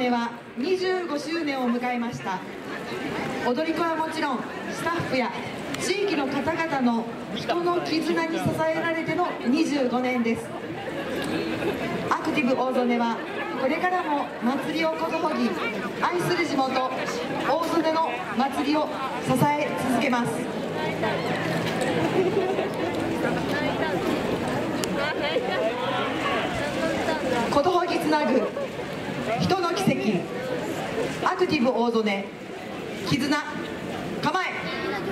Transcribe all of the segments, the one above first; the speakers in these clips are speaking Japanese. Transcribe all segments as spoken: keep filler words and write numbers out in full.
根はにじゅうごしゅうねんを迎えました。踊り子はもちろんスタッフや地域の方々の人の絆に支えられてのにじゅうごねんです。アクティブ大曽根はこれからも祭りをことほぎ、愛する地元大曽根の祭りを支え続けます。ことほぎつなぐ人の奇跡、アクティブ大曽根、絆構え。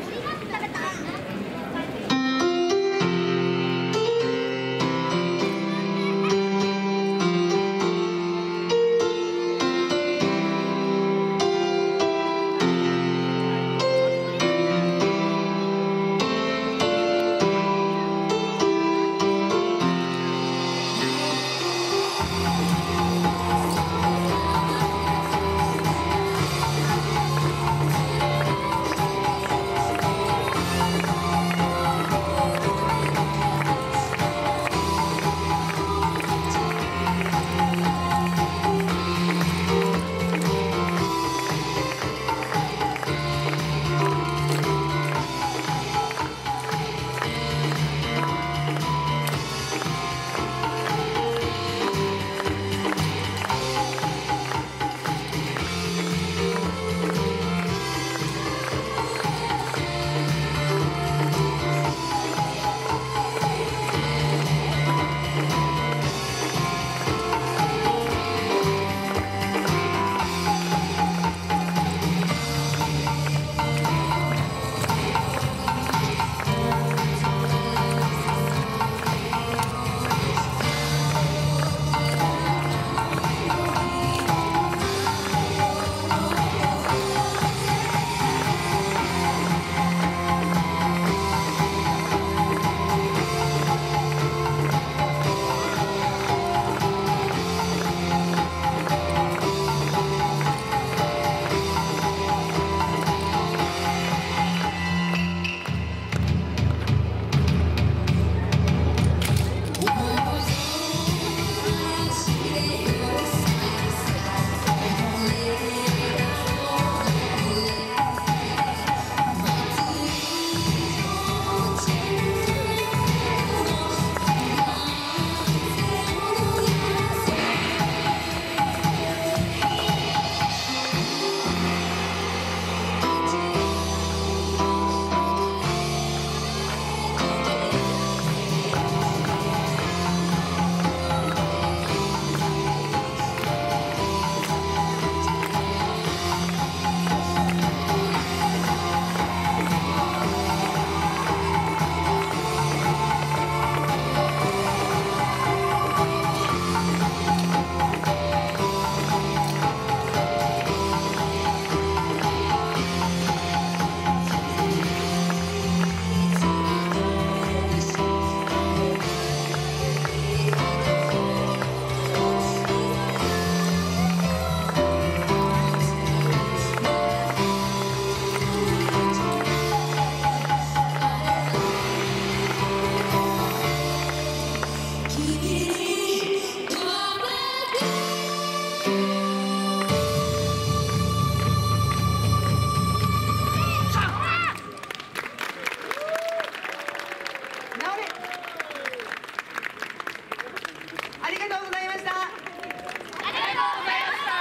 ありがとうございました。ありがとうございました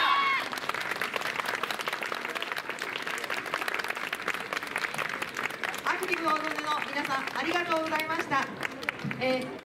。アクティブ大曽根の皆さん、ありがとうございました。えー